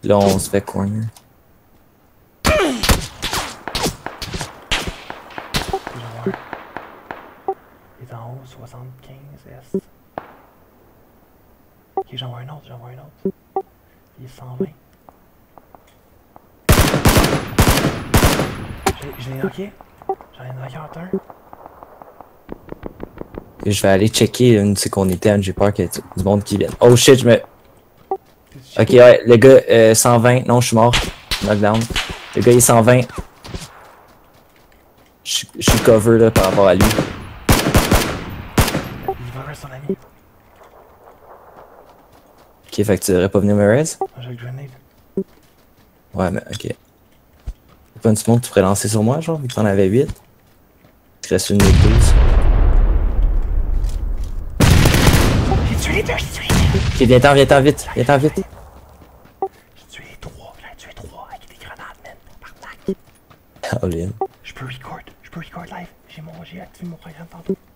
Là, on se fait corner. Il est en haut, 75 S. Ok, j'en vois un autre, Il est 120. Je l'ai knocké. J'en ai knocké un. Et je vais aller checker une sécurité à Angie Park, il y a du monde qui vient. Oh shit, je me... Ok, ouais, le gars, 120, non, je suis mort. Knockdown. Le gars, il est 120. Je suis cover là par rapport à lui. Il va vers son ami. Ok, fait que tu devrais pas venir me res? J'ai le grenade. Ouais, mais ok. Y'a pas une monde que tu pourrais lancer sur moi, genre, vu que t'en avais 8? Il te reste une minute 12. J'ai tué les deux. Ok, viens-t'en vite. J'ai tué les trois avec des grenades, man. Tabarnak. Oh, Lynn. Je peux record live. J'ai activé mon programme tantôt.